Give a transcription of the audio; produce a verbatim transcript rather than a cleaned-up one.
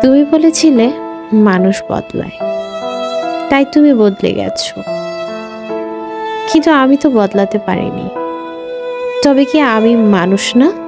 তুমি বলেছিলে মানুষ বদলায়, তাই তুমি বদলে গেছো, কিন্তু আমি তো বদলাতে পারিনি। তবে কি আমি মানুষ না?